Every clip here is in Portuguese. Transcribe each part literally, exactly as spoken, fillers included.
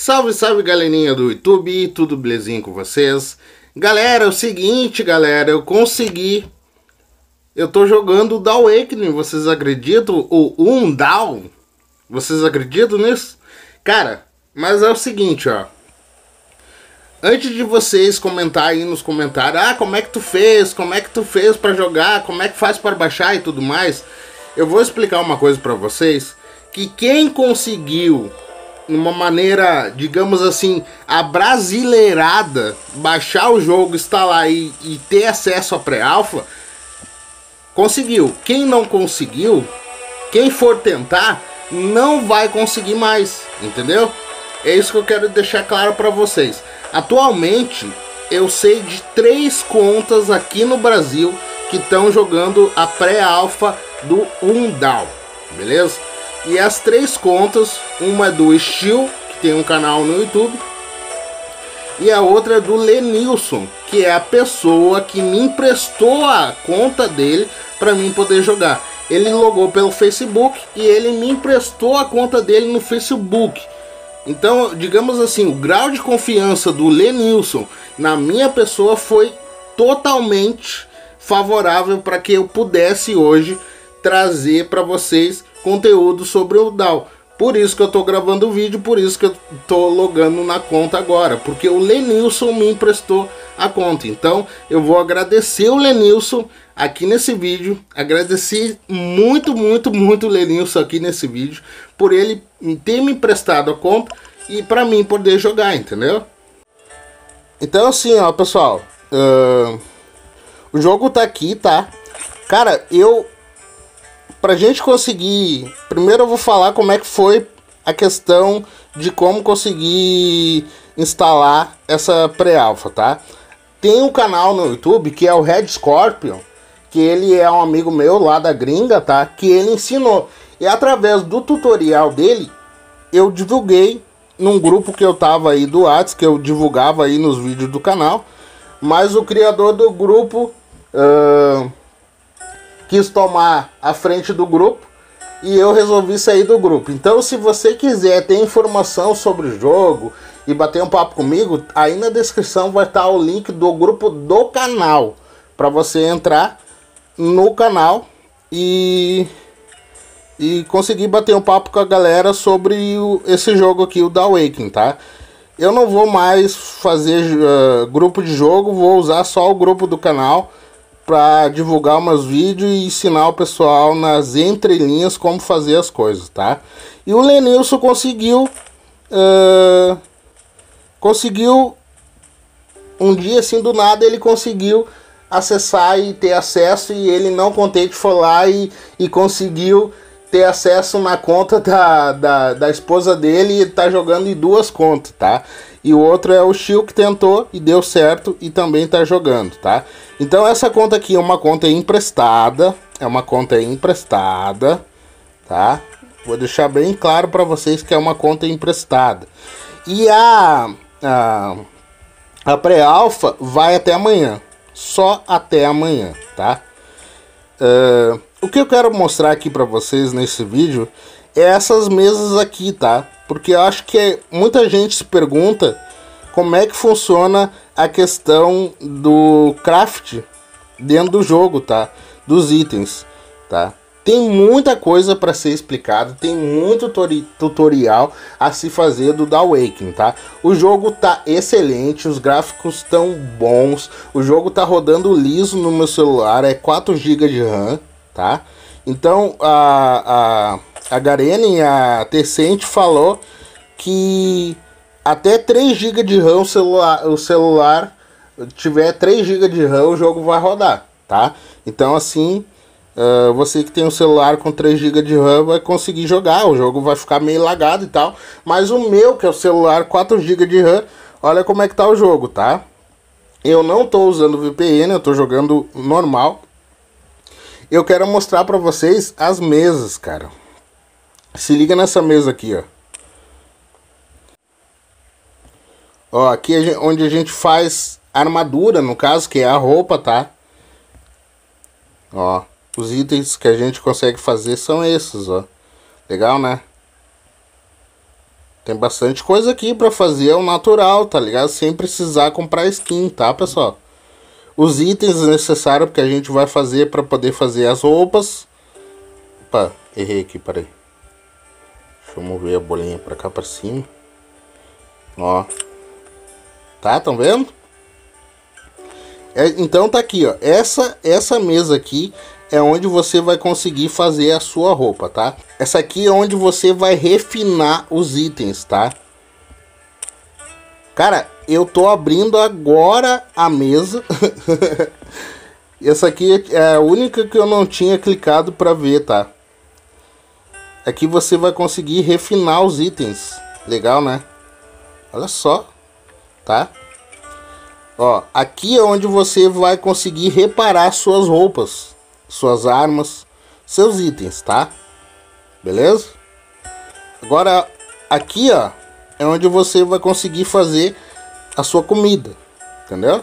Salve, salve galerinha do YouTube, tudo belezinho com vocês? Galera, é o seguinte, galera, eu consegui, eu tô jogando o The Awakening, vocês acreditam? O Undawn, vocês acreditam nisso? Cara, mas é o seguinte, ó, antes de vocês comentarem aí nos comentários, ah, como é que tu fez, como é que tu fez pra jogar, como é que faz para baixar e tudo mais, eu vou explicar uma coisa pra vocês, que quem conseguiu uma maneira, digamos assim, abrasileirada, baixar o jogo, instalar e, e ter acesso a pré-alpha, conseguiu. Quem não conseguiu, quem for tentar, não vai conseguir mais, entendeu? É isso que eu quero deixar claro para vocês. Atualmente, eu sei de três contas aqui no Brasil que estão jogando a pré-alpha do Undawn, beleza? E as três contas, uma é do Steel, que tem um canal no YouTube, e a outra é do Lenilson, que é a pessoa que me emprestou a conta dele para mim poder jogar. Ele logou pelo Facebook e ele me emprestou a conta dele no Facebook. Então, digamos assim, o grau de confiança do Lenilson na minha pessoa foi totalmente favorável para que eu pudesse hoje trazer para vocês conteúdo sobre o Undawn. Por isso que eu tô gravando o vídeo, por isso que eu tô logando na conta agora, porque o Lenilson me emprestou a conta. Então eu vou agradecer o Lenilson aqui nesse vídeo, agradecer muito, muito, muito o Lenilson aqui nesse vídeo, por ele ter me emprestado a conta e para mim poder jogar, entendeu? Então assim, ó, pessoal, uh, o jogo tá aqui, tá? Cara, eu... Pra gente conseguir, primeiro eu vou falar como é que foi a questão de como conseguir instalar essa pré-alpha, tá? Tem um canal no YouTube que é o Red Scorpion, que ele é um amigo meu lá da gringa, tá? Que ele ensinou. E através do tutorial dele, eu divulguei num grupo que eu tava aí do WhatsApp, que eu divulgava aí nos vídeos do canal. Mas o criador do grupo... Uh, quis tomar a frente do grupo e eu resolvi sair do grupo. Então, se você quiser ter informação sobre o jogo e bater um papo comigo, aí na descrição vai estar o link do grupo do canal para você entrar no canal e e conseguir bater um papo com a galera sobre o, esse jogo aqui, o The Awakening, tá? Eu não vou mais fazer uh, grupo de jogo, vou usar só o grupo do canal para divulgar umas vídeos e ensinar o pessoal nas entrelinhas como fazer as coisas, tá? E o Lenilson conseguiu uh, conseguiu um dia assim do nada ele conseguiu acessar e ter acesso, e ele não contente foi lá e, e conseguiu ter acesso na conta da, da, da esposa dele e tá jogando em duas contas, tá? E o outro é o Steel, que tentou e deu certo e também tá jogando, tá? Então essa conta aqui é uma conta emprestada, é uma conta emprestada, tá? Vou deixar bem claro para vocês que é uma conta emprestada. E a, a, a pré-alpha vai até amanhã, só até amanhã, tá? Uh, o que eu quero mostrar aqui para vocês nesse vídeo é essas mesas aqui, tá? Porque eu acho que muita gente se pergunta como é que funciona a questão do craft dentro do jogo, tá? Dos itens, tá? Tem muita coisa para ser explicado, tem muito tutorial a se fazer do The Awakening, tá? O jogo tá excelente, os gráficos estão bons, o jogo tá rodando liso no meu celular, é quatro gigas de RAM, tá? Então a, a, a Garene, a Tencent, falou que até três gigas de RAM o celular, o celular tiver três gigas de RAM, o jogo vai rodar, tá? Então assim... Uh, você que tem um celular com três gigas de RAM vai conseguir jogar, o jogo vai ficar meio lagado e tal. Mas o meu, que é o celular quatro gigas de RAM, olha como é que tá o jogo, tá? Eu não tô usando V P N, eu tô jogando normal. Eu quero mostrar pra vocês as mesas, cara. Se liga nessa mesa aqui, ó. Ó, aqui é onde a gente faz armadura, no caso, que é a roupa, tá? Ó. Os itens que a gente consegue fazer são esses, ó. Legal, né? Tem bastante coisa aqui pra fazer ao natural, tá ligado? Sem precisar comprar skin, tá, pessoal? Os itens necessários que a gente vai fazer pra poder fazer as roupas. Opa, errei aqui, peraí. Deixa eu mover a bolinha pra cá, pra cima. Ó. Tá, tão vendo? É, então tá aqui, ó. Essa, essa mesa aqui é onde você vai conseguir fazer a sua roupa, tá? Essa aqui é onde você vai refinar os itens, tá? Cara, eu tô abrindo agora a mesa. Essa aqui é a única que eu não tinha clicado pra ver, tá? Aqui você vai conseguir refinar os itens. Legal, né? Olha só, tá? Ó, aqui é onde você vai conseguir reparar suas roupas, suas armas, seus itens, tá? Beleza? Agora, aqui, ó, é onde você vai conseguir fazer a sua comida, entendeu?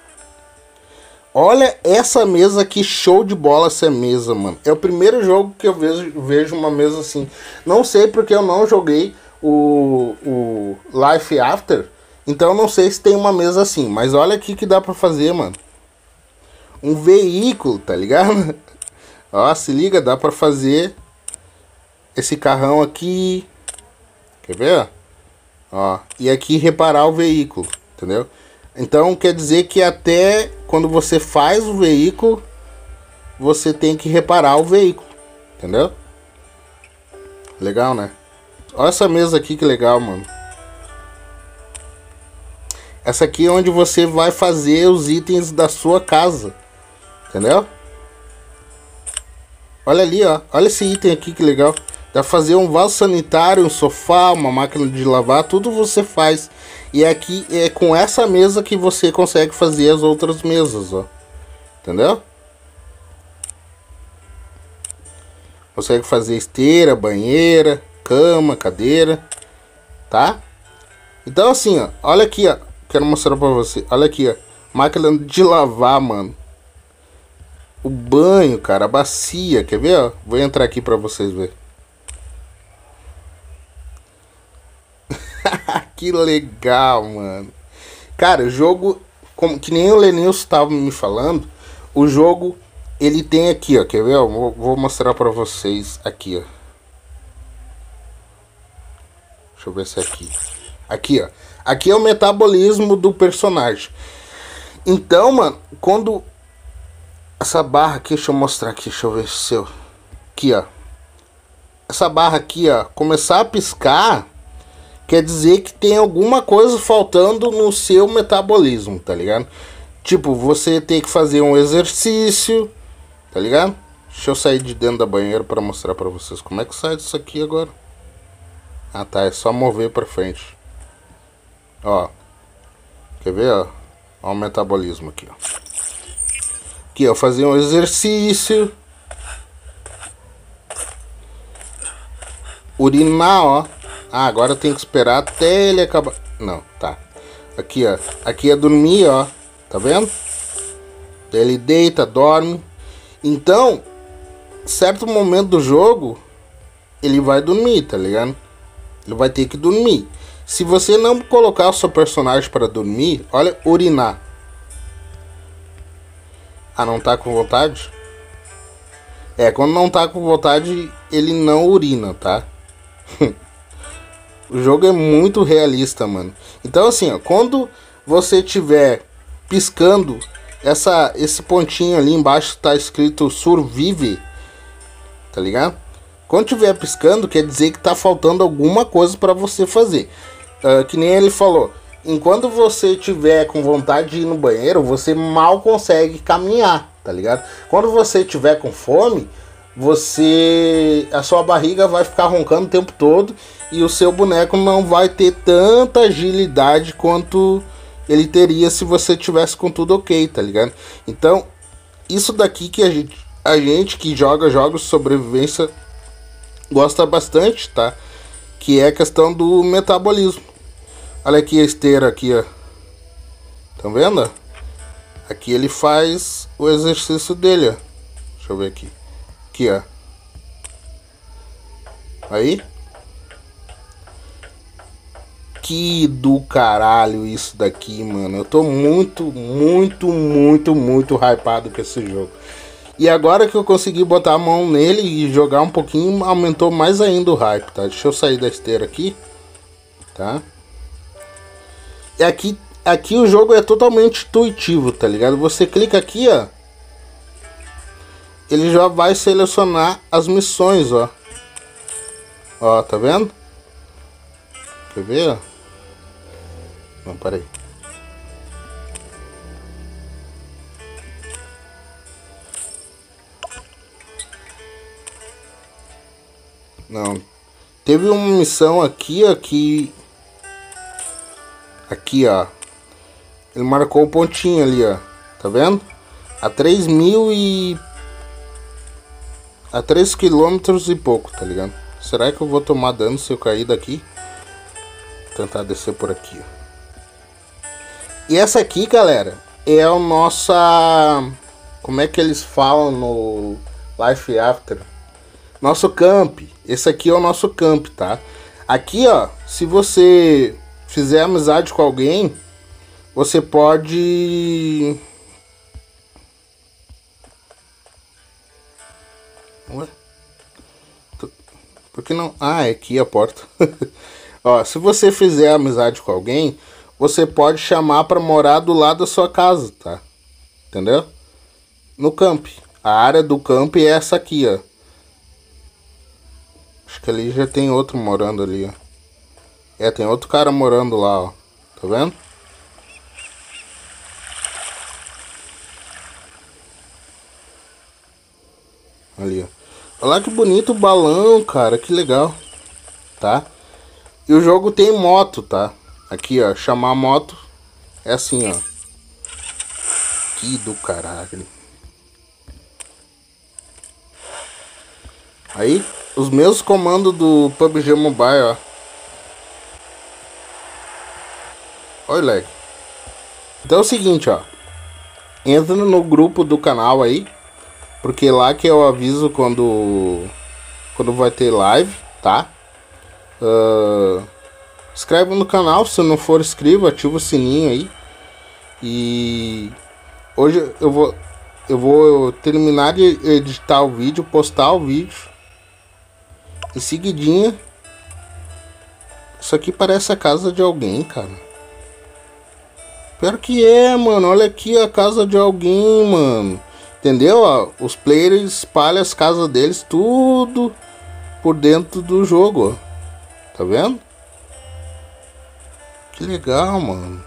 Olha essa mesa aqui, show de bola essa mesa, mano. É o primeiro jogo que eu vejo, vejo uma mesa assim. Não sei porque eu não joguei o, o Life After, então eu não sei se tem uma mesa assim. Mas olha aqui que dá pra fazer, mano. Um veículo, tá ligado? Ó, se liga, dá pra fazer esse carrão aqui. Quer ver? Ó, e aqui reparar o veículo, entendeu? Então quer dizer que até quando você faz o veículo, você tem que reparar o veículo, entendeu? Legal, né? Olha essa mesa aqui que legal, mano. Essa aqui é onde você vai fazer os itens da sua casa, entendeu? Olha ali, ó. Olha esse item aqui que legal. Dá pra fazer um vaso sanitário, um sofá, uma máquina de lavar, tudo você faz. E aqui é com essa mesa que você consegue fazer as outras mesas, ó. Entendeu? Consegue fazer esteira, banheira, cama, cadeira, tá? Então assim, ó, olha aqui, ó. Quero mostrar pra você. Olha aqui, ó. Máquina de lavar, mano. O banho, cara, a bacia, quer ver, ó? Vou entrar aqui pra vocês verem. Que legal, mano. Cara, o jogo, como, que nem o Lenilson estava me falando, o jogo, ele tem aqui, ó. Quer ver? Ó, vou, vou mostrar pra vocês aqui, ó. Deixa eu ver se é aqui. Aqui, ó. Aqui é o metabolismo do personagem. Então, mano, quando essa barra aqui, deixa eu mostrar aqui, deixa eu ver se eu... Aqui, ó. Essa barra aqui, ó, começar a piscar, quer dizer que tem alguma coisa faltando no seu metabolismo, tá ligado? Tipo, você tem que fazer um exercício, tá ligado? Deixa eu sair de dentro da banheira pra mostrar pra vocês como é que sai disso aqui agora. Ah tá, é só mover pra frente. Ó, quer ver, ó? Ó o metabolismo aqui, ó. Aqui, ó, fazer um exercício. Urinar, ó. Ah, agora tem que esperar até ele acabar. Não, tá. Aqui, ó. Aqui é dormir, ó. Tá vendo? Ele deita, dorme. Então, certo momento do jogo, ele vai dormir, tá ligado? Ele vai ter que dormir. Se você não colocar o seu personagem para dormir, olha, urinar. Ah, não tá com vontade? É, quando não tá com vontade, ele não urina, tá? O jogo é muito realista, mano. Então assim, ó, quando você tiver piscando, essa, esse pontinho ali embaixo tá escrito survive, tá ligado? Quando tiver piscando, quer dizer que tá faltando alguma coisa para você fazer. Uh, que nem ele falou, enquanto você tiver com vontade de ir no banheiro, você mal consegue caminhar, tá ligado? Quando você tiver com fome, você, a sua barriga vai ficar roncando o tempo todo e o seu boneco não vai ter tanta agilidade quanto ele teria se você tivesse com tudo ok, tá ligado? Então, isso daqui que a gente, a gente que joga jogos de sobrevivência gosta bastante, tá? Que é a questão do metabolismo. Olha aqui a esteira aqui, ó. Estão vendo? Aqui ele faz o exercício dele, ó. Deixa eu ver aqui. Aqui, ó. Aí. Que do caralho isso daqui, mano. Eu tô muito, muito, muito, muito hypado com esse jogo. E agora que eu consegui botar a mão nele e jogar um pouquinho, aumentou mais ainda o hype, tá? Deixa eu sair da esteira aqui, tá? E aqui, aqui o jogo é totalmente intuitivo, tá ligado? Você clica aqui, ó. Ele já vai selecionar as missões, ó. Ó, tá vendo? Quer ver, ó? Não, peraí. Não. Teve uma missão aqui, aqui. Aqui, ó. Ele marcou o pontinho ali, ó. Tá vendo? A três mil e... A três quilômetros e pouco, tá ligado? Será que eu vou tomar dano se eu cair daqui? Vou tentar descer por aqui, ó. E essa aqui, galera, é a nossa... Como é que eles falam no Life After? Nosso camp. Esse aqui é o nosso camp, tá? Aqui, ó, se você fizer amizade com alguém, você pode... Ué? Por que não? Ah, é aqui a porta. Ó, se você fizer amizade com alguém, você pode chamar para morar do lado da sua casa, tá? Entendeu? No camp. A área do camp é essa aqui, ó. Acho que ali já tem outro morando ali, ó. É, tem outro cara morando lá, ó. Tá vendo? Ali, ó. Olha lá que bonito o balão, cara. Que legal. Tá? E o jogo tem moto, tá? Aqui, ó. Chamar moto é assim, ó. Que do caralho. Aí, os meus comandos do P U B G Mobile, ó. Olha, lag. Então é o seguinte, ó. Entra no grupo do canal aí. Porque lá que eu aviso quando quando vai ter live, tá? Uh, inscreve no canal, se não for inscrito, ativa o sininho aí. E hoje eu vou eu vou terminar de editar o vídeo, postar o vídeo. Em seguidinha. Isso aqui parece a casa de alguém, cara. Pior que é, mano. Olha aqui a casa de alguém, mano. Entendeu? Ó, os players espalham as casas deles tudo por dentro do jogo, ó. Tá vendo? Que legal, mano.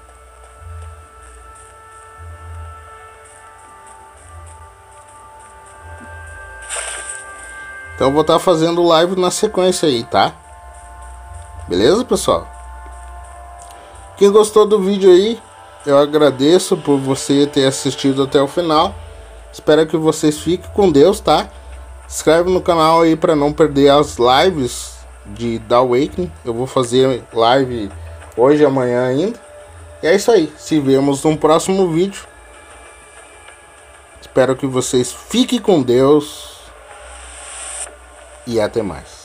Então eu vou estar fazendo live na sequência aí, tá? Beleza, pessoal? Quem gostou do vídeo aí, eu agradeço por você ter assistido até o final. Espero que vocês fiquem com Deus, tá? Se inscreve no canal aí para não perder as lives de The Awakening. Eu vou fazer live hoje e amanhã ainda. E é isso aí. Se vemos no próximo vídeo. Espero que vocês fiquem com Deus. E até mais.